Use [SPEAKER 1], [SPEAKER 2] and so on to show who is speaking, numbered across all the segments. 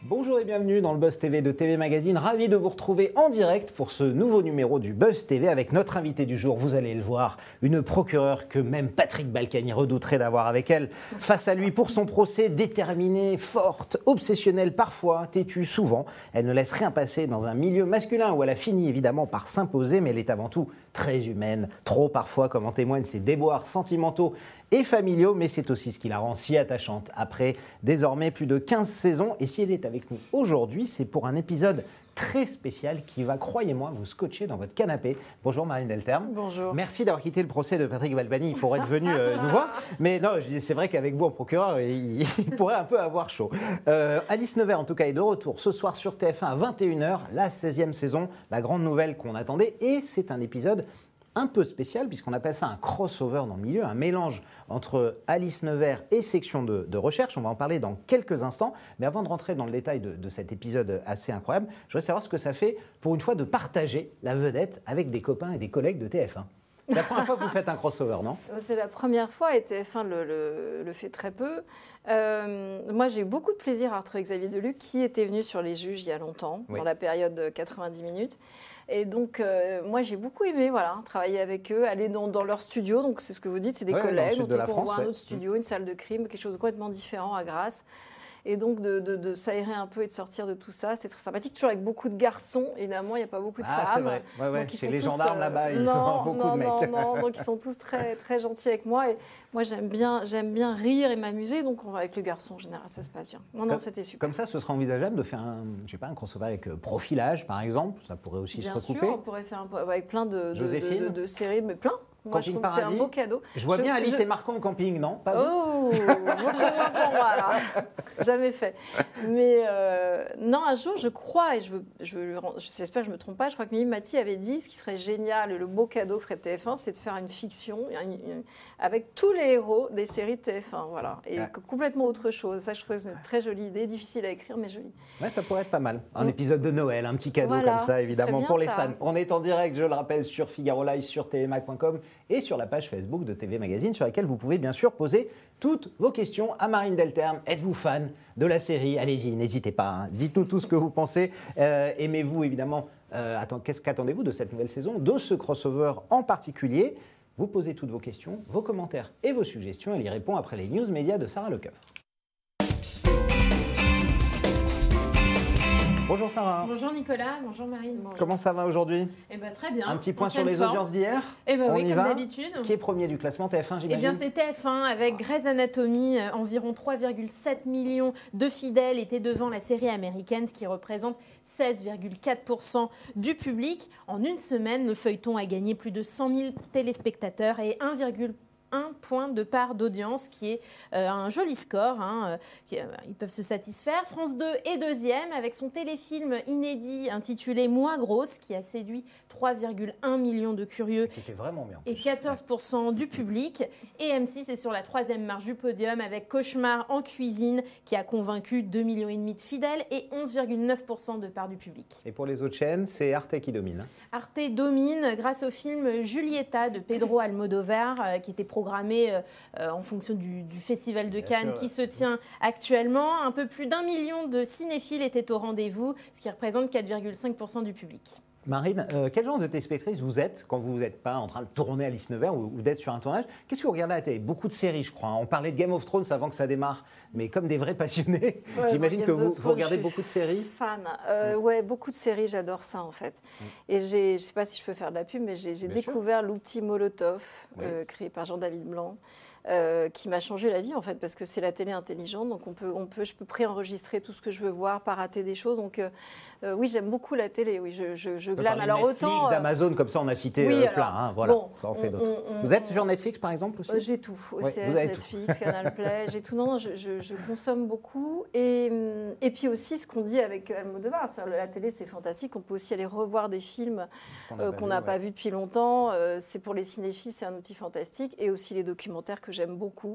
[SPEAKER 1] Bonjour et bienvenue dans le Buzz TV de TV Magazine. Ravi de vous retrouver en direct pour ce nouveau numéro du Buzz TV avec notre invité du jour. Vous allez le voir, une procureure que même Patrick Balkany redouterait d'avoir avec elle. Face à lui pour son procès, déterminée, forte, obsessionnelle parfois, têtue souvent. Elle ne laisse rien passer dans un milieu masculin où elle a fini évidemment par s'imposer, mais elle est avant tout très humaine. Trop parfois, comme en témoignent ses déboires sentimentaux et familiaux, mais c'est aussi ce qui la rend si attachante. Après désormais plus de 15 saisons, et si elle est avec nous aujourd'hui, c'est pour un épisode très spécial qui va, croyez-moi, vous scotcher dans votre canapé. Bonjour Marine Delterme.
[SPEAKER 2] Bonjour.
[SPEAKER 1] Merci d'avoir quitté le procès de Patrick Balkany pour être venu nous voir. Mais non, c'est vrai qu'avec vous en procureur, il pourrait un peu avoir chaud. Alice Nevers, en tout cas, est de retour ce soir sur TF1 à 21h, la 16e saison, la grande nouvelle qu'on attendait. Et c'est un épisode un peu spécial, puisqu'on appelle ça un crossover dans le milieu, un mélange entre Alice Nevers et section de recherche. On va en parler dans quelques instants. Mais avant de rentrer dans le détail de cet épisode assez incroyable, je voudrais savoir ce que ça fait, pour une fois, de partager la vedette avec des copains et des collègues de TF1. C'est la première fois que vous faites un crossover, non?
[SPEAKER 2] C'est la première fois et TF1 le fait très peu. Moi, j'ai eu beaucoup de plaisir à retrouver Xavier Deluc qui était venu sur Les Juges il y a longtemps, dans la période de 90 minutes. Et donc, moi, j'ai beaucoup aimé travailler avec eux, aller dans leur studio. Donc, c'est ce que vous dites, c'est des collègues. Donc, on voit un autre studio, une salle de crime, quelque chose de complètement différent à Grasse. Et donc, de s'aérer un peu et de sortir de tout ça, c'est très sympathique. Toujours avec beaucoup de garçons, évidemment, il n'y a pas beaucoup de femmes.
[SPEAKER 1] C'est vrai, c'est les gendarmes là-bas, ils sont beaucoup de mecs.
[SPEAKER 2] Non, donc ils sont tous très, très gentils avec moi. Et moi, j'aime bien rire et m'amuser. Donc, on va avec les garçons, en général, ça se passe bien. Non, c'était super.
[SPEAKER 1] Comme ça, ce sera envisageable de faire un crossover avec Profilage, par exemple. Ça pourrait aussi se recouper.
[SPEAKER 2] Bien sûr, on pourrait faire avec plein de séries, mais plein. Moi, je trouve que c'est un beau cadeau.
[SPEAKER 1] Je vois bien Alice et Marco en camping, non? Pas
[SPEAKER 2] beaucoup moins pour moi, là. Jamais fait. Mais non, un jour, je crois, et j'espère que je ne me trompe pas, je crois que Mimi Mati avait dit ce qui serait génial et le beau cadeau que ferait TF1, c'est de faire une fiction avec tous les héros des séries de TF1. Voilà. Et complètement autre chose. Ça, je trouve que c'est une très jolie idée, difficile à écrire, mais jolie.
[SPEAKER 1] Ouais, ça pourrait être pas mal. Un épisode de Noël, un petit cadeau comme ça, évidemment, pour les fans. On est en direct, je le rappelle, sur Figaro Live, sur tvmag.com. Et sur la page Facebook de TV Magazine, sur laquelle vous pouvez bien sûr poser toutes vos questions à Marine Delterme. Êtes-vous fan de la série? Allez-y, n'hésitez pas. Dites-nous tout ce que vous pensez. Aimez-vous, évidemment. Qu'attendez-vous de cette nouvelle saison, de ce crossover en particulier? Vous posez toutes vos questions, vos commentaires et vos suggestions. Elle y répond après les news médias de Sarah Lecoeur. Bonjour Sarah.
[SPEAKER 3] Bonjour Nicolas, bonjour Marine. Bonjour.
[SPEAKER 1] Comment ça va aujourd'hui?
[SPEAKER 3] Très bien.
[SPEAKER 1] Un petit point sur les audiences d'hier?
[SPEAKER 3] Oui, comme d'habitude.
[SPEAKER 1] Qui est premier du classement? TF1, j'imagine?
[SPEAKER 3] C'est TF1 avec Grey's Anatomy. Environ 3,7 millions de fidèles étaient devant la série américaine, ce qui représente 16,4% du public. En une semaine, le feuilleton a gagné plus de 100 000 téléspectateurs et 1,1 point de part d'audience, qui est un joli score. Ils peuvent se satisfaire. France 2 est deuxième avec son téléfilm inédit intitulé Moi grosse, qui a séduit 3,1 millions de curieux et 14% du public. Et M6 est sur la troisième marche du podium avec Cauchemar en cuisine, qui a convaincu 2,5 millions de fidèles et 11,9% de part du public.
[SPEAKER 1] Et pour les autres chaînes, c'est Arte qui domine.
[SPEAKER 3] Arte domine grâce au film Julieta de Pedro Almodóvar, qui était programmé en fonction du Festival de Cannes qui se tient actuellement. Un peu plus d'1 million de cinéphiles étaient au rendez-vous, ce qui représente 4,5% du public.
[SPEAKER 1] Marine, quel genre de téléspectatrice vous êtes quand vous n'êtes pas en train de tourner Alice Nevers ou d'être sur un tournage? Qu'est-ce que vous regardez à la télé? Beaucoup de séries, je crois. On parlait de Game of Thrones avant que ça démarre, mais comme des vrais passionnés. J'imagine que vous regardez beaucoup de séries.
[SPEAKER 2] Fan. Beaucoup de séries, j'adore ça en fait. Et je ne sais pas si je peux faire de la pub, mais j'ai découvert l'outil Molotov, créé par Jean-David Blanc. Qui m'a changé la vie en fait, parce que c'est la télé intelligente, donc je peux préenregistrer tout ce que je veux voir, pas rater des choses. Donc oui, j'aime beaucoup la télé. Oui, je glane. Alors
[SPEAKER 1] Netflix,
[SPEAKER 2] autant
[SPEAKER 1] d'Amazon, comme ça on a cité plein. Voilà, bon, ça en fait d'autres. Vous êtes sur Netflix par exemple aussi?
[SPEAKER 2] J'ai tout. OCS, Netflix, Canal Play, j'ai tout. Non, je consomme beaucoup. Et puis aussi ce qu'on dit avec Almodóvar, la télé c'est fantastique. On peut aussi aller revoir des films qu'on n'a pas vus depuis longtemps. C'est pour les cinéphiles, c'est un outil fantastique. Et aussi les documentaires que j'aime beaucoup.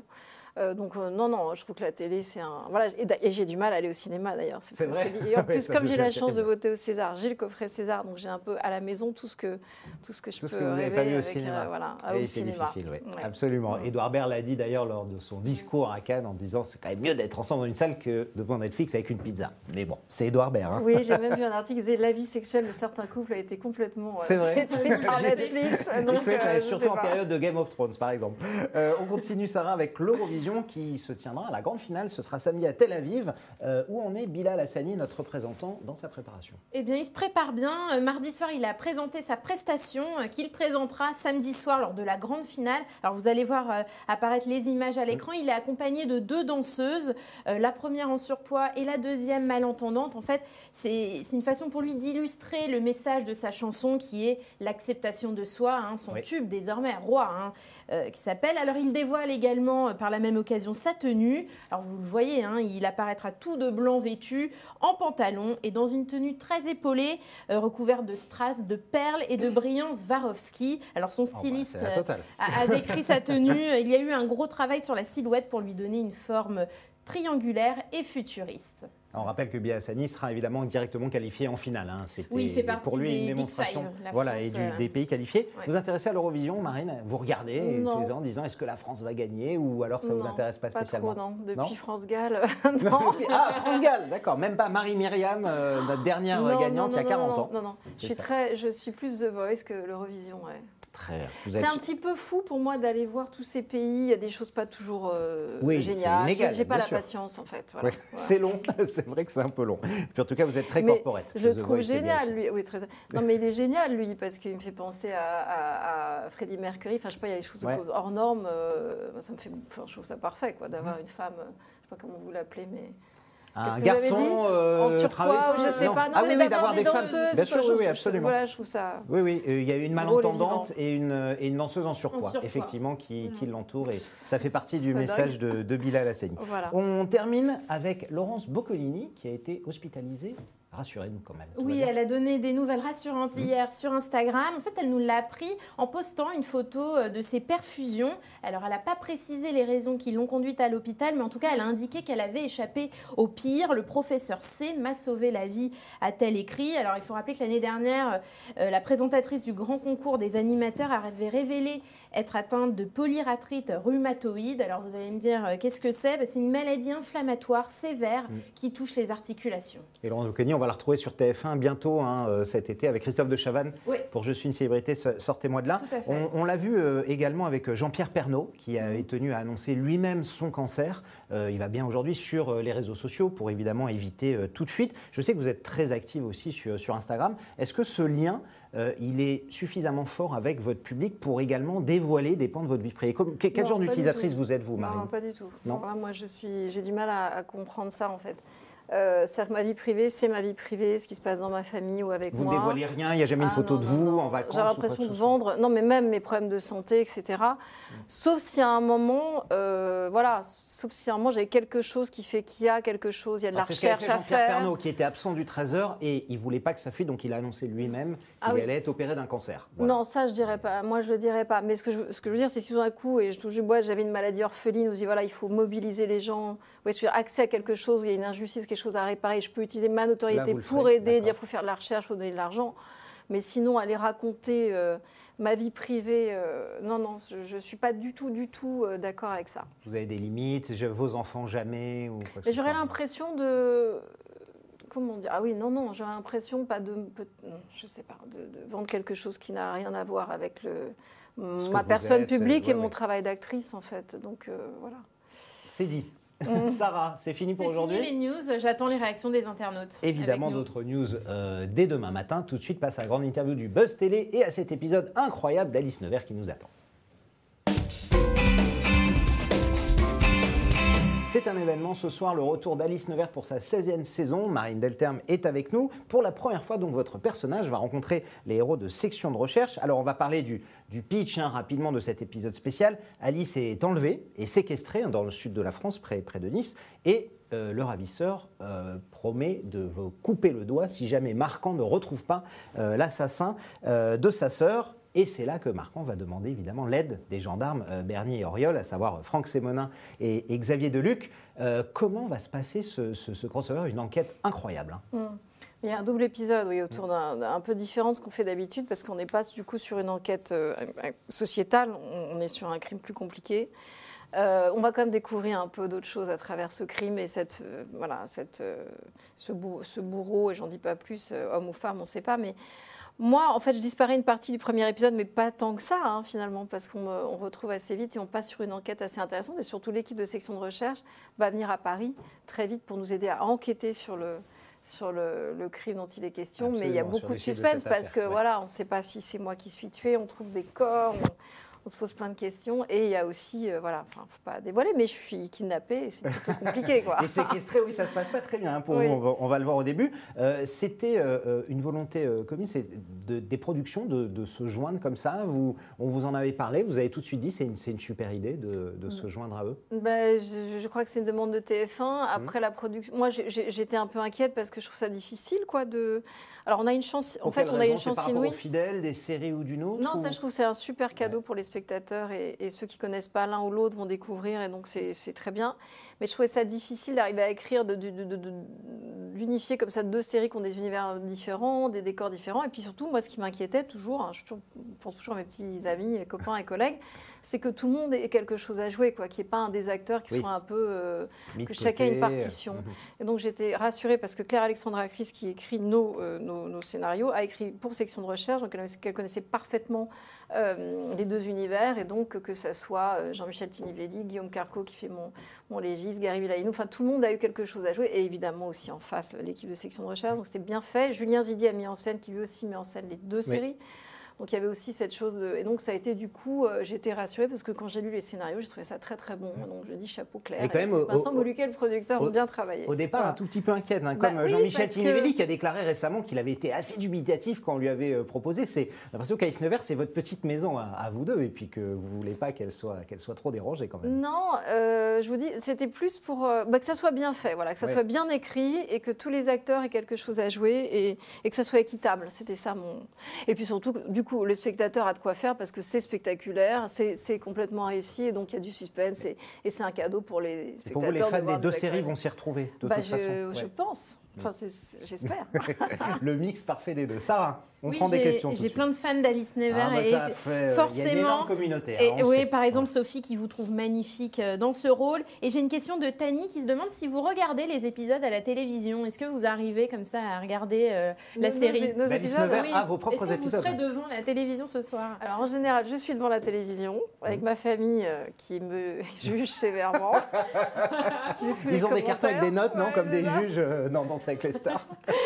[SPEAKER 2] Non, je trouve que la télé, c'est un... Voilà, et j'ai du mal à aller au cinéma, d'ailleurs.
[SPEAKER 1] C'est vrai.
[SPEAKER 2] Et en plus, comme j'ai la chance de voter au César, j'ai le coffret César, donc j'ai un peu à la maison tout ce que je peux
[SPEAKER 1] vous n'avez pas vu au
[SPEAKER 2] avec,
[SPEAKER 1] cinéma.
[SPEAKER 2] Au
[SPEAKER 1] c'est
[SPEAKER 2] cinéma.
[SPEAKER 1] difficile, oui. Absolument. Édouard Baird l'a dit d'ailleurs lors de son discours à Cannes en disant c'est quand même mieux d'être ensemble dans une salle que devant Netflix avec une pizza. Mais bon, c'est Édouard Baird. Hein.
[SPEAKER 2] Oui, j'ai même vu un article qui disait la vie sexuelle de certains couples a été complètement détruite par Netflix. Donc,
[SPEAKER 1] surtout en période de Game of Thrones, par exemple. On continue, Sarah, avec l'Eurovision qui se tiendra à la grande finale. Ce sera samedi à Tel Aviv, où en est Bilal Hassani, notre représentant, dans sa préparation.
[SPEAKER 3] Eh bien, il se prépare bien. Mardi soir, il a présenté sa prestation qu'il présentera samedi soir lors de la grande finale. Alors, vous allez voir apparaître les images à l'écran. Il est accompagné de 2 danseuses, la première en surpoids et la deuxième malentendante. En fait, c'est une façon pour lui d'illustrer le message de sa chanson qui est l'acceptation de soi, son tube désormais roi, qui s'appelle. Alors, il dévoile également par la même occasion sa tenue. Alors, vous le voyez, il apparaîtra tout de blanc vêtu, en pantalon et dans une tenue très épaulée, recouverte de strass, de perles et de brillants Swarovski. Alors, son styliste a décrit sa tenue. Il y a eu un gros travail sur la silhouette pour lui donner une forme triangulaire et futuriste.
[SPEAKER 1] On rappelle que Bilal Hassani sera évidemment directement qualifié en finale.
[SPEAKER 3] Oui, il fait partie
[SPEAKER 1] pour lui
[SPEAKER 3] des
[SPEAKER 1] une démonstration.
[SPEAKER 3] Big Five, France,
[SPEAKER 1] et des pays qualifiés.
[SPEAKER 3] Ouais.
[SPEAKER 1] Vous vous intéressez à l'Eurovision, Marine? Vous regardez tous les ans en disant est-ce que la France va gagner ou alors ça ne vous intéresse pas spécialement?
[SPEAKER 2] Pas trop, non. Depuis France-Gall, non.
[SPEAKER 1] Ah, France-Gall, d'accord. Même pas Marie-Myriam, notre dernière gagnante il y a 40 ans.
[SPEAKER 2] Non. Je suis plus The Voice que l'Eurovision, ouais. C'est un petit peu fou pour moi d'aller voir tous ces pays. Il y a des choses pas toujours géniales. J'ai pas la patience en fait. Voilà.
[SPEAKER 1] C'est long, c'est vrai que c'est un peu long. Puis en tout cas, vous êtes très corporate.
[SPEAKER 2] Je le trouve génial, lui. Oui, très... Non, mais il est génial, lui, parce qu'il me fait penser à Freddie Mercury. Enfin, je sais pas, il y a des choses hors normes. Ça me fait, je trouve ça parfait, quoi, d'avoir une femme. Je sais pas comment vous l'appelez, mais.
[SPEAKER 1] Un garçon
[SPEAKER 2] en surpoids, je sais pas. Non, mais
[SPEAKER 1] d'avoir des femmes. Bien sûr, oui, absolument.
[SPEAKER 2] Voilà, je trouve ça.
[SPEAKER 1] Oui, il y a une malentendante et une danseuse en surpoids, effectivement, qui l'entoure. Et ça fait partie du message de Bilal Hassani.
[SPEAKER 2] Voilà.
[SPEAKER 1] On termine avec Laurence Boccolini, qui a été hospitalisée. Rassurez-nous quand même.
[SPEAKER 3] Oui, elle a donné des nouvelles rassurantes hier sur Instagram. En fait, elle nous l'a appris en postant une photo de ses perfusions. Alors, elle n'a pas précisé les raisons qui l'ont conduite à l'hôpital, mais en tout cas, elle a indiqué qu'elle avait échappé au pire. Le professeur C m'a sauvé la vie, a-t-elle écrit. Alors, il faut rappeler que l'année dernière, la présentatrice du grand concours des animateurs avait révélé être atteinte de polyarthrite rhumatoïde. Alors, vous allez me dire, qu'est-ce que c'est? C'est une maladie inflammatoire sévère qui touche les articulations.
[SPEAKER 1] Et Laurence Boccolini, on va la retrouver sur TF1 bientôt cet été avec Christophe de Chavannes pour Je suis une célébrité, sortez-moi de là. On l'a vu également avec Jean-Pierre Pernaut qui avait tenu à annoncer lui-même son cancer. Il va bien aujourd'hui sur les réseaux sociaux pour évidemment éviter toute fuite. Je sais que vous êtes très active aussi sur Instagram. Est-ce que ce lien, il est suffisamment fort avec votre public pour également dévoiler des pans de votre vie privée? Quel genre d'utilisatrice vous êtes, vous, Marine?
[SPEAKER 2] Non, pas du tout. Non. Moi, j'ai du mal à comprendre ça, en fait. C'est-à-dire que ma vie privée, c'est ma vie privée, ce qui se passe dans ma famille ou avec moi.
[SPEAKER 1] Vous ne dévoilez rien, il n'y a jamais une photo de vous en vacances?
[SPEAKER 2] J'ai l'impression de vendre, non mais même mes problèmes de santé, etc. Sauf si à un moment, sauf si à un moment j'avais quelque chose qui fait qu'il y a quelque chose, il y a de la recherche à faire.
[SPEAKER 1] Jean-Pierre Pernaut qui était absent du Trésor et il ne voulait pas que ça fuite, donc il a annoncé lui-même qu'il allait être opéré d'un cancer.
[SPEAKER 2] Voilà. Non, ça je dirais pas, moi je le dirais pas. Mais ce que je veux dire, c'est si tout d'un coup, et je touche du bois, j'avais une maladie orpheline, où je dis voilà, il faut mobiliser les gens, accès à quelque chose, où il y a une injustice, quelque chose à réparer, je peux utiliser ma notoriété pour aider, dire il faut faire de la recherche, il faut donner de l'argent. Mais sinon, aller raconter ma vie privée, non, je ne suis pas du tout d'accord avec ça.
[SPEAKER 1] Vous avez des limites, vos enfants jamais ou quoi que
[SPEAKER 2] j'aurais l'impression de... Comment dire? Ah oui, non, j'aurais l'impression je sais pas, de vendre quelque chose qui n'a rien à voir avec ma personne publique et mon travail d'actrice, en fait. Donc, voilà.
[SPEAKER 1] C'est dit. Sarah, c'est fini pour aujourd'hui.
[SPEAKER 3] C'est fini les news, j'attends les réactions des internautes.
[SPEAKER 1] Évidemment, d'autres news dès demain matin. Tout de suite, passe à la grande interview du Buzz Télé et à cet épisode incroyable d'Alice Nevers qui nous attend. C'est un événement ce soir, le retour d'Alice Nevers pour sa 16e saison. Marine Delterme est avec nous. Pour la première fois, donc, votre personnage va rencontrer les héros de section de recherche. Alors, on va parler du pitch rapidement de cet épisode spécial. Alice est enlevée et séquestrée dans le sud de la France, près de Nice. Et le ravisseur promet de vous couper le doigt si jamais Marquand ne retrouve pas l'assassin de sa sœur. Et c'est là que Marquand va demander évidemment l'aide des gendarmes Bernier et Auriol, à savoir Franck Sémonin et Xavier Deluc. Comment va se passer ce crossover? Une enquête incroyable.
[SPEAKER 2] Il y a un double épisode, oui, autour d'un peu différent de ce qu'on fait d'habitude, parce qu'on n'est pas du coup sur une enquête sociétale, on est sur un crime plus compliqué. On va quand même découvrir un peu d'autres choses à travers ce crime et ce bourreau, et j'en dis pas plus, homme ou femme, on ne sait pas, mais moi, en fait, je disparais une partie du premier épisode, mais pas tant que ça, finalement, parce qu'on retrouve assez vite et on passe sur une enquête assez intéressante, et surtout l'équipe de section de recherche va venir à Paris très vite pour nous aider à enquêter sur le crime dont il est question. Absolument, mais il y a beaucoup de suspense parce que voilà, on ne sait pas si c'est moi qui suis tuée, on trouve des corps, on se pose plein de questions. Et il y a aussi, il ne faut pas dévoiler, mais je suis kidnappée et c'est plutôt compliqué.
[SPEAKER 1] Et séquestrée, oui, ça ne se passe pas très bien. Pour nous, on va le voir au début. C'était une volonté commune, c'est des productions de se joindre comme ça. On vous en avait parlé, vous avez tout de suite dit c'est une super idée de se joindre à eux.
[SPEAKER 2] Je crois que c'est une demande de TF1. Après la production, moi j'étais un peu inquiète parce que je trouve ça difficile. Alors on a une chance,
[SPEAKER 1] on a une chance inouïe. Aux fidèles des séries ou d'une autre?
[SPEAKER 2] Non, ça je trouve c'est un super cadeau pour les spectateurs et ceux qui ne connaissent pas l'un ou l'autre vont découvrir et donc c'est très bien. Mais je trouvais ça difficile d'arriver à écrire, d'unifier comme ça deux séries qui ont des univers différents, des décors différents. Et puis surtout, moi ce qui m'inquiétait toujours, je pense toujours à mes petits amis, copains et collègues, c'est que tout le monde ait quelque chose à jouer, qu'il n'y ait pas un des acteurs qui soit un peu... que chacun ait une partition. Et donc j'étais rassurée parce que Claire-Alexandra Chris, qui écrit nos scénarios, a écrit pour section de recherche, donc elle connaissait parfaitement les deux univers, et donc que ça soit Jean-Michel Tinivelli, Guillaume Carco qui fait mon légiste, Gary Villaïnou, enfin tout le monde a eu quelque chose à jouer, et évidemment aussi en face l'équipe de section de recherche, donc c'était bien fait. Julien Zidi a mis en scène, qui lui aussi met en scène les deux séries. Donc il y avait aussi cette chose et donc ça a été du coup, j'étais rassurée parce que quand j'ai lu les scénarios, j'ai trouvé ça très très bon. Donc je dis chapeau Claire.
[SPEAKER 1] Et quand même,
[SPEAKER 2] Vincent Moluquet, le producteur, ont bien travaillé.
[SPEAKER 1] Au départ, un tout petit peu inquiète, comme Jean-Michel Tinivelli qui a déclaré récemment qu'il avait été assez dubitatif quand on lui avait proposé. C'est l'impression qu'Alice Nevers, c'est votre petite maison à vous deux, et puis que vous voulez pas qu'elle soit trop dérangée quand même.
[SPEAKER 2] Non, je vous dis, c'était plus pour que ça soit bien fait, que ça soit bien écrit et que tous les acteurs aient quelque chose à jouer et que ça soit équitable. C'était ça mon. Et puis surtout, du coup, le spectateur a de quoi faire parce que c'est spectaculaire, c'est complètement réussi et donc il y a du suspense et c'est un cadeau pour les spectateurs.
[SPEAKER 1] Pour vous, les fans des deux séries vont s'y retrouver de toute façon.
[SPEAKER 2] Je pense. Enfin, j'espère.
[SPEAKER 1] Le mix parfait des deux. Sarah, on prend des questions.
[SPEAKER 3] J'ai plein de fans d'Alice Nevers
[SPEAKER 1] forcément. Il y a une énorme communauté.
[SPEAKER 3] Oui, par exemple, Sophie qui vous trouve magnifique dans ce rôle. Et j'ai une question de Tani qui se demande si vous regardez les épisodes à la télévision. Est-ce que vous arrivez comme ça à regarder la série?
[SPEAKER 1] Alice Nevers a vos propres épisodes.
[SPEAKER 3] Est-ce que vous serez devant la télévision ce soir?
[SPEAKER 2] Alors en général, je suis devant la télévision avec ma famille qui me juge sévèrement.
[SPEAKER 1] Ils ont des cartons avec des notes, non, comme des juges dans avec les stars.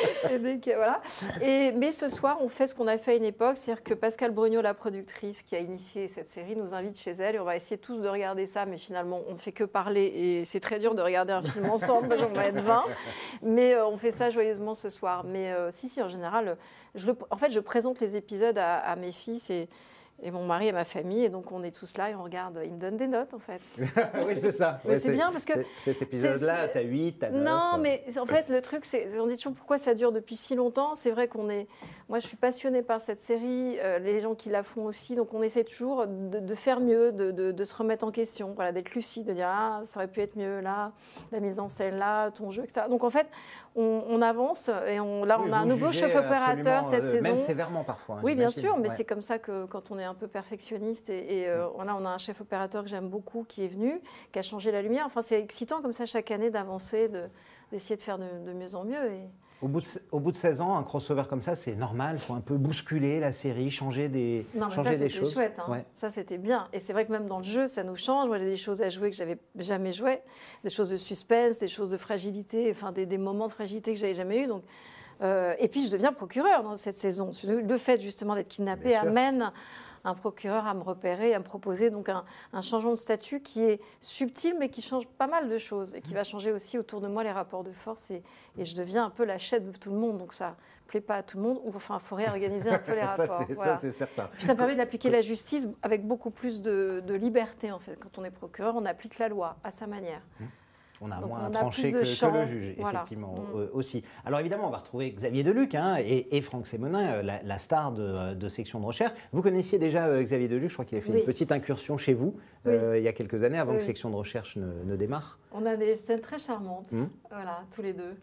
[SPEAKER 2] Mais ce soir, on fait ce qu'on a fait à une époque, c'est-à-dire que Pascal Brugnot, la productrice qui a initié cette série, nous invite chez elle et on va essayer tous de regarder ça, mais finalement, on ne fait que parler et c'est très dur de regarder un film ensemble parce qu'on va être 20. Mais on fait ça joyeusement ce soir. Mais si, en général, je présente les épisodes à mes fils et mon mari et ma famille, et donc on est tous là et on regarde. Ils me donnent des notes, en fait.
[SPEAKER 1] Oui, c'est ça.
[SPEAKER 2] Mais c'est bien parce que...
[SPEAKER 1] Cet épisode-là, t'as 8, t'as 9...
[SPEAKER 2] Non, mais en fait, le truc, on dit toujours pourquoi ça dure depuis si longtemps. C'est vrai moi, je suis passionnée par cette série, les gens qui la font aussi, donc on essaie toujours de faire mieux, de se remettre en question, d'être lucide, de dire « Ah, ça aurait pu être mieux, là, la mise en scène, là, ton jeu, etc. » Donc en fait, on avance, et on a un nouveau chef opérateur cette saison.
[SPEAKER 1] Même sévèrement parfois.
[SPEAKER 2] Oui, bien sûr, mais c'est comme ça que quand on est un peu perfectionniste, on a un chef opérateur que j'aime beaucoup qui est venu, qui a changé la lumière. Enfin, c'est excitant comme ça chaque année d'avancer, d'essayer de faire de mieux en mieux.
[SPEAKER 1] Au bout de 16 ans, un crossover comme ça, c'est normal. Il faut un peu bousculer la série, changer des choses.
[SPEAKER 2] Chouette. Ça, c'était bien. Et c'est vrai que même dans le jeu, ça nous change. Moi, j'ai des choses à jouer que j'avais jamais jouées, des choses de suspense, des choses de fragilité, enfin des moments de fragilité que j'avais jamais eu. Donc, et puis, je deviens procureur dans cette saison. Le fait justement d'être kidnappée amène un procureur à me repérer, à me proposer donc un changement de statut qui est subtil, mais qui change pas mal de choses et qui va changer aussi autour de moi les rapports de force. Et je deviens un peu la chef de tout le monde. Donc ça ne plaît pas à tout le monde. Enfin, il faut réorganiser un peu les rapports.
[SPEAKER 1] Ça, c'est certain.
[SPEAKER 2] Puis ça me permet d'appliquer la justice avec beaucoup plus de liberté, en fait. Quand on est procureur, on applique la loi à sa manière.
[SPEAKER 1] On a
[SPEAKER 2] Donc,
[SPEAKER 1] moins
[SPEAKER 2] on a
[SPEAKER 1] tranché
[SPEAKER 2] plus de
[SPEAKER 1] que
[SPEAKER 2] champ.
[SPEAKER 1] le juge,
[SPEAKER 2] Voilà.
[SPEAKER 1] effectivement, aussi. Alors évidemment, on va retrouver Xavier Deluc et Franck Sémonin, la star de section de recherche. Vous connaissiez déjà Xavier Deluc, je crois qu'il a fait une petite incursion chez vous il y a quelques années, avant que section de recherche ne démarre.
[SPEAKER 2] On a des scènes très charmantes, voilà, tous les deux.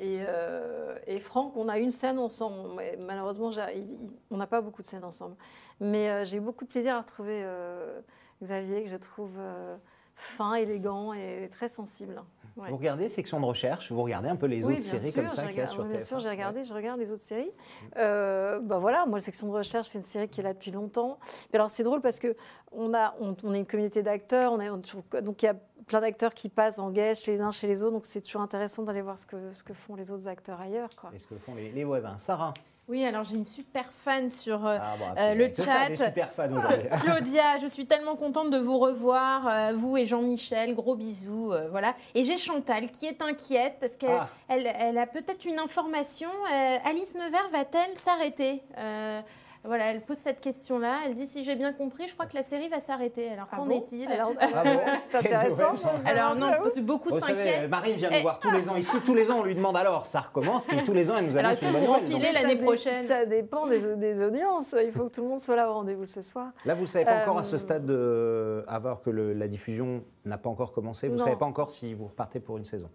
[SPEAKER 2] Et Franck, on a une scène ensemble. Mais malheureusement, on n'a pas beaucoup de scènes ensemble. Mais j'ai eu beaucoup de plaisir à retrouver Xavier, que je trouve fin, élégant et très sensible. Ouais.
[SPEAKER 1] Vous regardez section de recherche, vous regardez un peu les autres séries comme ça qu'il y a sur TF1.
[SPEAKER 2] Bien sûr, je regarde les autres séries. Voilà, moi, section de recherche, c'est une série qui est là depuis longtemps. Et alors, c'est drôle parce que on est une communauté d'acteurs, donc il y a plein d'acteurs qui passent en guest chez les uns, chez les autres, donc c'est toujours intéressant d'aller voir ce que font les autres acteurs ailleurs, quoi.
[SPEAKER 1] Et ce que font les voisins. Sarah.
[SPEAKER 3] Oui, alors j'ai une super fan sur le chat.
[SPEAKER 1] Super fan aujourd'hui.
[SPEAKER 3] Claudia, je suis tellement contente de vous revoir, vous et Jean-Michel, gros bisous, voilà. Et j'ai Chantal qui est inquiète parce qu'elle elle a peut-être une information. Alice Nevers va-t-elle s'arrêter Voilà, elle pose cette question-là. Elle dit, si j'ai bien compris, je crois que la série va s'arrêter. Alors, qu'en est-il?
[SPEAKER 2] C'est intéressant.
[SPEAKER 3] Alors, non, parce que beaucoup s'inquiètent.
[SPEAKER 1] Marine vient nous voir tous les ans ici. Tous les ans, on lui demande alors, ça recommence. Puis tous les ans, elle nous annonce une bonne nouvelle.
[SPEAKER 3] Est-ce que vous repilez l'année prochaine?
[SPEAKER 2] Ça dépend des audiences. Il faut que tout le monde soit là au rendez-vous ce soir.
[SPEAKER 1] Là, vous ne savez pas encore à ce stade, alors que la diffusion n'a pas pas commencé, vous ne savez pas encore si vous repartez pour une saison?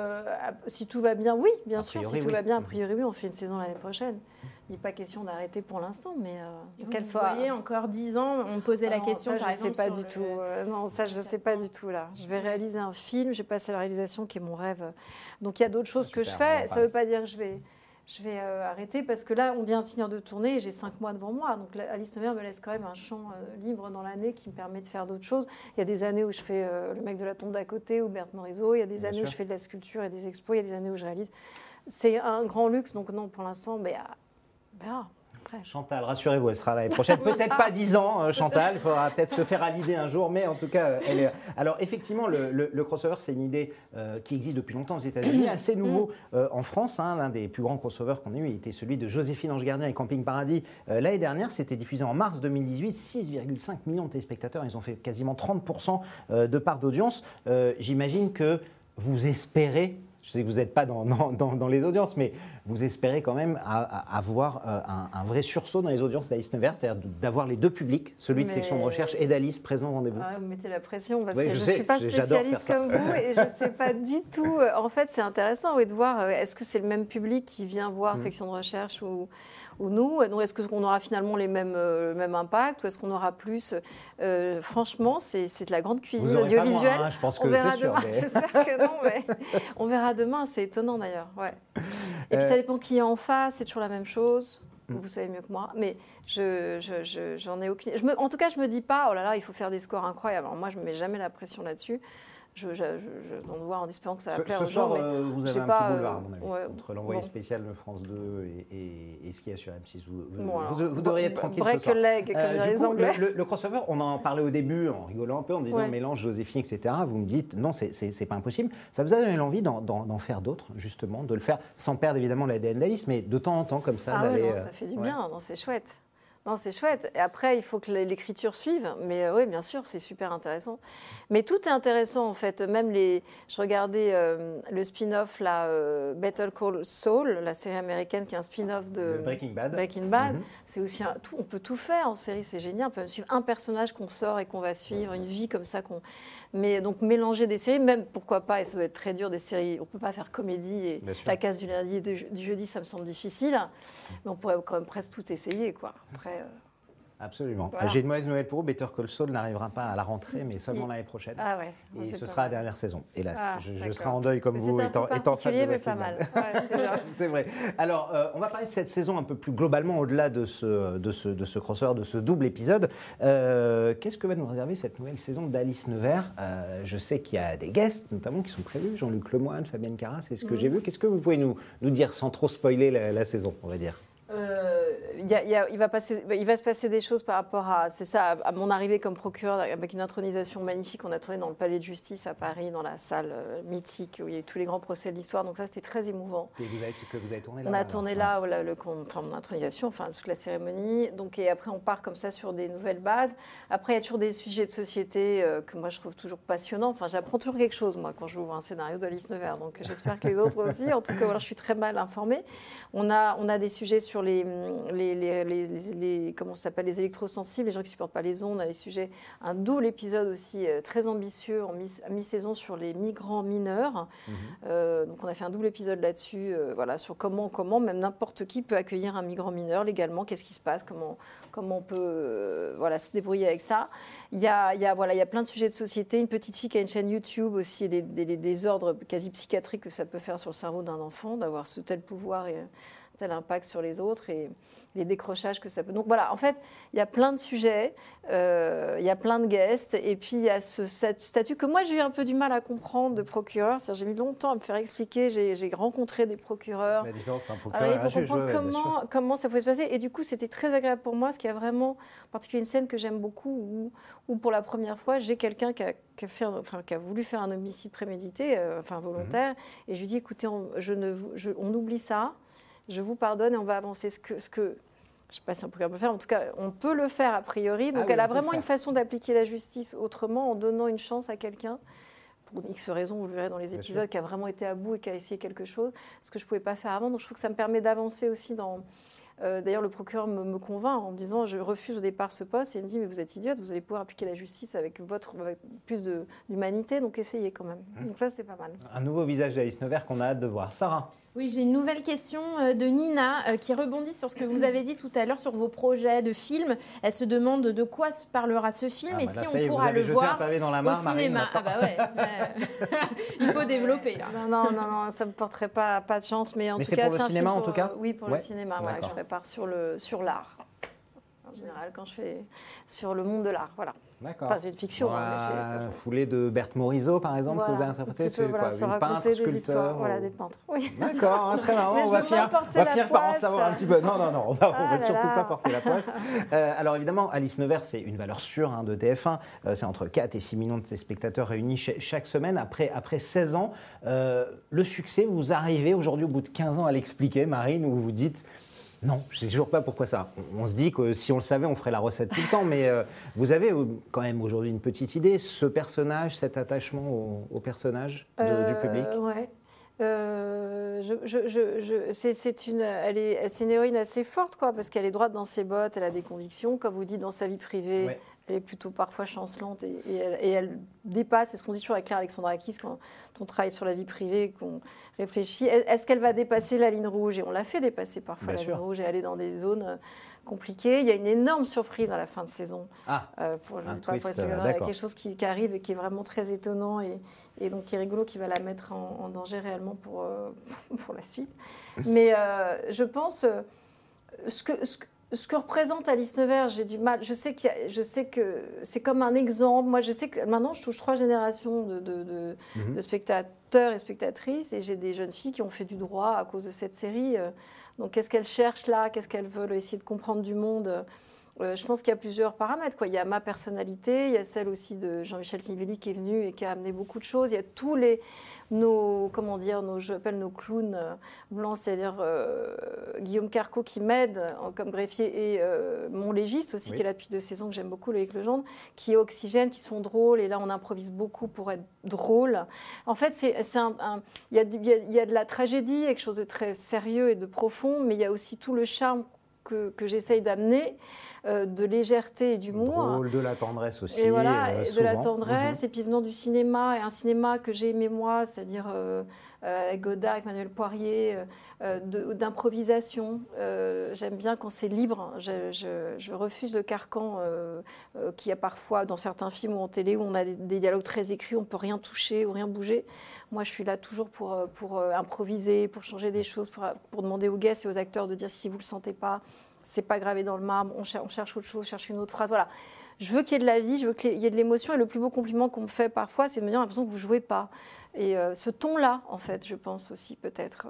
[SPEAKER 2] Si tout va bien, oui, bien sûr. Si tout va bien, a
[SPEAKER 1] oui.
[SPEAKER 2] priori, oui, on fait une saison l'année prochaine. Il n'est pas question d'arrêter pour l'instant, mais
[SPEAKER 3] qu'elle soit. Vous voyez, encore 10 ans, on me posait la question,
[SPEAKER 2] ça,
[SPEAKER 3] par exemple.
[SPEAKER 2] Je ne sais pas du tout. Non, ça, je ne sais pas du tout, là. Je vais réaliser un film, j'ai passé à la réalisation, qui est mon rêve. Donc, il y a d'autres choses que je fais. Ça ne veut pas dire que je vais arrêter, parce que là, on vient de finir de tourner et j'ai 5 mois devant moi. Donc, Alice Nevers me laisse quand même un champ libre dans l'année qui me permet de faire d'autres choses. Il y a des années où je fais Le mec de la tombe d'à côté ou Berthe Morisot. Il y a des années où je fais de la sculpture et des expos. Il y a des années où je réalise. C'est un grand luxe, donc non, pour l'instant, mais on verra. Après.
[SPEAKER 1] Chantal, rassurez-vous, elle sera l'année prochaine. Peut-être pas 10 ans, Chantal. Il faudra peut-être se faire à l'idée un jour, mais en tout cas, elle est. Alors, effectivement, le crossover, c'est une idée qui existe depuis longtemps aux États-Unis, assez nouveau en France. L'un des plus grands crossovers qu'on ait eu était celui de Joséphine Ange Gardien et Camping Paradis. L'année dernière, c'était diffusé en mars 2018, 6,5 millions de téléspectateurs. Ils ont fait quasiment 30% de part d'audience. J'imagine que vous espérez. Je sais que vous n'êtes pas dans les audiences, mais vous espérez quand même avoir un vrai sursaut dans les audiences d'Alice Nevers, c'est-à-dire d'avoir les deux publics, celui de section de recherche et d'Alice présent au rendez-vous.
[SPEAKER 2] Vous mettez la pression parce que je ne suis pas spécialiste comme vous et je ne sais pas du tout. En fait, c'est intéressant de voir est-ce que c'est le même public qui vient voir section de recherche ou nous. Donc, est-ce qu'on aura finalement le même impact ou est-ce qu'on aura plus franchement, c'est de la grande cuisine audiovisuelle.
[SPEAKER 1] Je pense que
[SPEAKER 2] on verra
[SPEAKER 1] c'est sûr.
[SPEAKER 2] Demain. J'espère que non, mais on verra demain. C'est étonnant d'ailleurs. Ouais. Et puis ça dépend qui est en face. C'est toujours la même chose. Vous savez mieux que moi, mais j'en ai aucune. En tout cas, je me dis pas, oh là là, il faut faire des scores incroyables. Alors moi, je me mets jamais la pression là-dessus. On voit en espérant que ça va plaire aux gens.
[SPEAKER 1] Ce soir, vous avez un petit boulevard, à mon avis, entre l'envoyé spécial de France 2 et ce qu'il y a sur M6. Vous devriez être tranquille ce soir.
[SPEAKER 2] Break a leg, comme diraient les Anglais.
[SPEAKER 1] Le crossover, on en parlait au début en rigolant un peu, en disant mélange Joséphine, etc. Vous me dites, non, c'est pas impossible. Ça vous a donné l'envie d'en faire d'autres, justement, de le faire sans perdre évidemment l'ADN d'Alice, mais de temps en temps comme ça.
[SPEAKER 2] Ça fait du bien, c'est chouette. Non, c'est chouette. Et après, il faut que l'écriture suive. Mais oui, bien sûr, c'est super intéressant. Mais tout est intéressant, en fait. Même je regardais le spin-off, Better Call Saul, la série américaine qui est un spin-off de
[SPEAKER 1] Breaking Bad.
[SPEAKER 2] C'est aussi on peut tout faire en série, c'est génial. On peut suivre un personnage qu'on sort et qu'on va suivre, une vie comme ça. Mais donc, mélanger des séries, même, pourquoi pas, et ça doit être très dur, des séries. On ne peut pas faire comédie et la case du lundi et du jeudi, ça me semble difficile. Mais on pourrait quand même presque tout essayer, quoi. Après,
[SPEAKER 1] absolument.
[SPEAKER 2] Voilà.
[SPEAKER 1] J'ai une mauvaise nouvelle pour vous. Better Call Saul n'arrivera pas à la rentrée, mais seulement l'année prochaine.
[SPEAKER 2] Ah ouais.
[SPEAKER 1] Et ce sera la dernière saison. Hélas, je serai en deuil comme vous, étant fan de
[SPEAKER 2] mais pas mal.
[SPEAKER 1] C'est vrai. Alors, on va parler de cette saison un peu plus globalement, au-delà de ce crossover, de ce double épisode. Qu'est-ce que va nous réserver cette nouvelle saison d'Alice Nevers? Je sais qu'il y a des guests, notamment, qui sont prévus. Jean-Luc Lemoyne, Fabienne Cara, c'est ce que j'ai vu. Qu'est-ce que vous pouvez nous dire sans trop spoiler la saison, on va dire?
[SPEAKER 2] il va se passer des choses par rapport à mon arrivée comme procureur avec une intronisation magnifique qu'on a tournée dans le palais de justice à Paris, dans la salle mythique où il y a eu tous les grands procès de l'histoire. Donc ça, c'était très émouvant.
[SPEAKER 1] Et vous avez tourné là?
[SPEAKER 2] On a tourné là, mon intronisation, toute la cérémonie. Donc, et après, on part comme ça sur des nouvelles bases. Après, il y a toujours des sujets de société que moi, je trouve toujours passionnants. J'apprends toujours quelque chose, moi, quand j'ouvre un scénario d'Alice Nevers. Donc, j'espère que les autres aussi. En tout cas, je suis très mal informée. On a des sujets sur comment ça s'appelle, les électrosensibles, les gens qui ne supportent pas les ondes. On a les sujets, un double épisode aussi très ambitieux à mi-saison sur les migrants mineurs. Donc on a fait un double épisode là-dessus, sur comment même n'importe qui peut accueillir un migrant mineur légalement, qu'est-ce qui se passe, comment on peut se débrouiller avec ça. Il y a plein de sujets de société. Une petite fille qui a une chaîne YouTube aussi, des ordres quasi psychiatriques que ça peut faire sur le cerveau d'un enfant, d'avoir ce tel pouvoir et tel impact sur les autres et les décrochages que ça peut. Donc voilà, en fait, il y a plein de sujets, il y a plein de guests, et puis il y a ce statut que moi j'ai eu un peu du mal à comprendre de procureur. J'ai mis longtemps à me faire expliquer, j'ai rencontré des procureurs.
[SPEAKER 1] La différence, c'est un procureur et un juge.
[SPEAKER 2] Pour comprendre comment ça pouvait se passer. Et du coup, c'était très agréable pour moi, parce qu'il y a vraiment, en particulier, une scène que j'aime beaucoup, où pour la première fois, j'ai quelqu'un qui a voulu faire un homicide prémédité, volontaire, et je lui dis, écoutez, on oublie ça. Je vous pardonne et on va avancer. Je ne sais pas si on peut le faire, en tout cas, on peut le faire a priori. Donc, elle a vraiment une façon d'appliquer la justice autrement, en donnant une chance à quelqu'un, pour X raisons, vous le verrez dans les épisodes, qui a vraiment été à bout et qui a essayé quelque chose, ce que je ne pouvais pas faire avant. Donc, je trouve que ça me permet d'avancer aussi dans... D'ailleurs, le procureur me convainc en me disant, je refuse au départ ce poste, et il me dit, mais vous êtes idiote, vous allez pouvoir appliquer la justice avec plus d'humanité, donc essayez quand même. Donc ça, c'est pas mal.
[SPEAKER 1] Un nouveau visage d'Alice Nevers qu'on a hâte de voir. Sarah?
[SPEAKER 3] Oui, j'ai une nouvelle question de Nina qui rebondit sur ce que vous avez dit tout à l'heure sur vos projets de films. Elle se demande de quoi parlera ce film et si on pourra le voir au cinéma. Ah bah ouais, il faut développer là.
[SPEAKER 2] Non, ça me porterait pas de chance, mais en tout cas,
[SPEAKER 1] c'est pour le cinéma en tout cas.
[SPEAKER 2] Oui, pour le cinéma. Voilà, je prépare sur l'art. En général, quand je fais sur le monde de l'art, voilà.
[SPEAKER 1] D'accord.
[SPEAKER 2] C'est une fiction.
[SPEAKER 1] Foulée de Berthe Morisot, par exemple, que vous avez interprété.
[SPEAKER 2] Une peintre, sculpteur. Voilà, des peintres. Oui.
[SPEAKER 1] D'accord, très marrant. On va finir par en savoir un petit peu. Non, on va surtout pas porter la poisse. Alors évidemment, Alice Nevers, c'est une valeur sûre de TF1. C'est entre 4 et 6 millions de téléspectateurs réunis chaque semaine. Après 16 ans, le succès, vous arrivez aujourd'hui, au bout de 15 ans, à l'expliquer, Marine, où vous dites... Non, je ne sais toujours pas pourquoi ça. On se dit que si on le savait, on ferait la recette tout le temps, mais vous avez quand même aujourd'hui une petune idée, ce personnage, cet attachement au personnage du public?
[SPEAKER 2] Ouais. C'est une héroïne assez forte, quoi, parce qu'elle est droite dans ses bottes, elle a des convictions, comme vous dites, dans sa vie privée. Ouais. Elle est plutôt parfois chancelante et elle dépasse, c'est ce qu'on dit toujours avec Claire Alexandrakis quand on travaille sur la vie privée, qu'on réfléchit, est-ce qu'elle va dépasser la ligne rouge? Et on l'a fait dépasser parfois ligne rouge et aller dans des zones compliquées. Il y a une énorme surprise à la fin de saison. Quelque chose qui arrive et qui est vraiment très étonnant et donc qui est rigolo, qui va la mettre en danger réellement pour la suite. Mais je pense, ce que représente Alice Nevers, j'ai du mal. Je sais que c'est comme un exemple. Moi, je sais que maintenant, je touche 3 générations de spectateurs et spectatrices, et j'ai des jeunes filles qui ont fait du droit à cause de cette série. Donc, qu'est-ce qu'elles cherchent là? Qu'est-ce qu'elles veulent essayer de comprendre du monde? Je pense qu'il y a plusieurs paramètres, quoi. Il y a ma personnalité, il y a celle aussi de Jean-Michel Sivelli qui est venu et qui a amené beaucoup de choses. Il y a tous j'appelle nos clowns blancs, c'est-à-dire Guillaume Carco qui m'aide comme greffier et mon légiste aussi, qui est là depuis 2 saisons, que j'aime beaucoup, Loïc Legendre, qui est Oxygène, qui sont drôles. Et là, on improvise beaucoup pour être drôle. En fait, il y a de la tragédie, quelque chose de très sérieux et de profond, mais il y a aussi tout le charme que j'essaye d'amener, de légèreté et d'humour.
[SPEAKER 1] De la tendresse aussi.
[SPEAKER 2] Et voilà, de la tendresse. Et puis venant du cinéma, et un cinéma que j'ai aimé moi, c'est-à-dire Godard, avec Manuel Poirier, d'improvisation. J'aime bien quand c'est libre. Je refuse le carcan qu'il y a parfois dans certains films ou en télé où on a des dialogues très écrits, on ne peut rien toucher ou rien bouger. Moi, je suis là toujours pour improviser, pour changer des choses, pour demander aux guests et aux acteurs de dire si vous ne le sentez pas, c'est pas gravé dans le marbre, on cherche autre chose, cherche une autre phrase. Voilà. Je veux qu'il y ait de la vie, je veux qu'il y ait de l'émotion. Et le plus beau compliment qu'on me fait parfois, c'est de me dire l'impression que vous jouez pas. Et ce ton-là, en fait, je pense aussi peut-être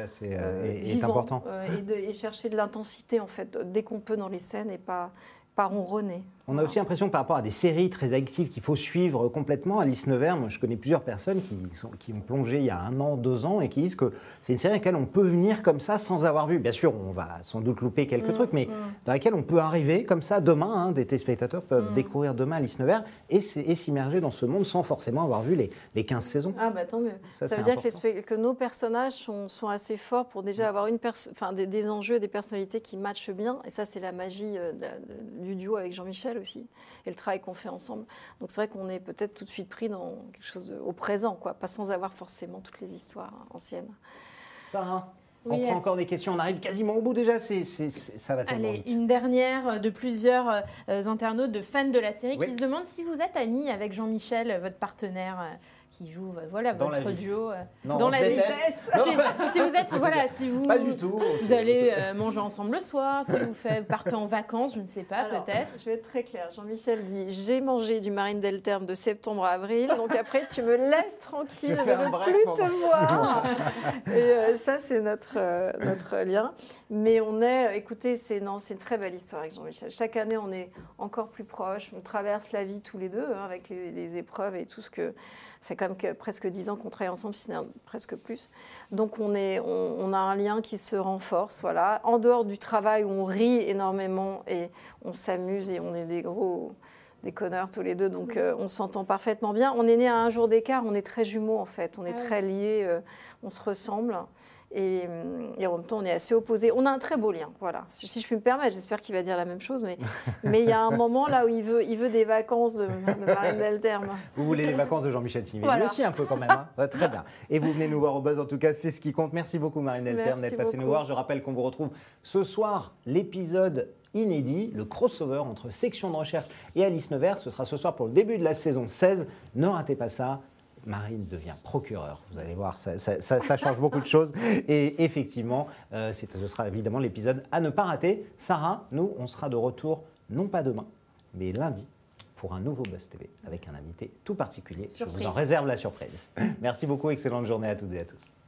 [SPEAKER 1] est important.
[SPEAKER 2] Et chercher de l'intensité, en fait, dès qu'on peut dans les scènes et pas ronronner.
[SPEAKER 1] On a aussi l'impression que par rapport à des séries très actives qu'il faut suivre complètement, Alice Nevers, moi je connais plusieurs personnes qui ont plongé il y a 1 an, 2 ans et qui disent que c'est une série à laquelle on peut venir comme ça sans avoir vu. Bien sûr, on va sans doute louper quelques trucs, mais dans laquelle on peut arriver comme ça demain. Des téléspectateurs peuvent découvrir demain Alice Nevers et s'immerger dans ce monde sans forcément avoir vu les 15 saisons.
[SPEAKER 2] Ah bah tant mieux. Ça veut dire que nos personnages sont assez forts pour déjà avoir des enjeux, des personnalités qui matchent bien. Et ça, c'est la magie du duo avec Jean-Michel aussi, et le travail qu'on fait ensemble. Donc c'est vrai qu'on est peut-être tout de suite pris dans quelque chose au présent, quoi, pas sans avoir forcément toutes les histoires anciennes.
[SPEAKER 1] Sarah, on prend encore des questions, on arrive quasiment au bout déjà, ça va tellement vite.
[SPEAKER 3] Une dernière de plusieurs internautes, de fans de la série, qui se demandent si vous êtes amis avec Jean-Michel, votre partenaire qui joue votre duo
[SPEAKER 1] dans la vie.
[SPEAKER 3] Si vous êtes
[SPEAKER 1] pas du tout.
[SPEAKER 3] Vous allez manger ensemble le soir, si vous partez en vacances, je ne sais pas, peut-être.
[SPEAKER 2] Je vais être très claire. Jean-Michel dit j'ai mangé du Marine Delterme de septembre à avril, donc après tu me laisses tranquille, je ne veux plus te voir. Et ça c'est notre lien. Mais écoutez, c'est une très belle histoire avec Jean-Michel. Chaque année on est encore plus proches, on traverse la vie tous les deux avec les épreuves et tout ce que. C'est quand même presque 10 ans qu'on travaille ensemble, sinon presque plus. Donc on a un lien qui se renforce, voilà. En dehors du travail où on rit énormément et on s'amuse et on est des connards tous les deux, donc on s'entend parfaitement bien. On est nés à 1 jour d'écart, on est très jumeaux en fait, on est très liés, on se ressemble. Et en même temps, on est assez opposés. On a un très beau lien, voilà. Si je puis me permettre, j'espère qu'il va dire la même chose, mais il y a un moment là où il veut des vacances de Marine Delterme.
[SPEAKER 1] Vous voulez les vacances de Jean-Michel Timmy, lui aussi un peu quand même. Hein. Très bien. Et vous venez nous voir au Buzz, en tout cas, c'est ce qui compte. Merci beaucoup Marine Delterme d'être passée nous voir. Je rappelle qu'on vous retrouve ce soir, l'épisode inédit, le crossover entre Section de recherche et Alice Nevers. Ce sera ce soir pour le début de la saison 16. Ne ratez pas ça. Marine devient procureure, vous allez voir, ça change beaucoup de choses. Et effectivement, ce sera évidemment l'épisode à ne pas rater. Sarah, nous, on sera de retour, non pas demain, mais lundi, pour un nouveau Buzz TV, avec un invité tout particulier.
[SPEAKER 3] Surprise.
[SPEAKER 1] Je vous en réserve la surprise. Merci beaucoup, excellente journée à toutes et à tous.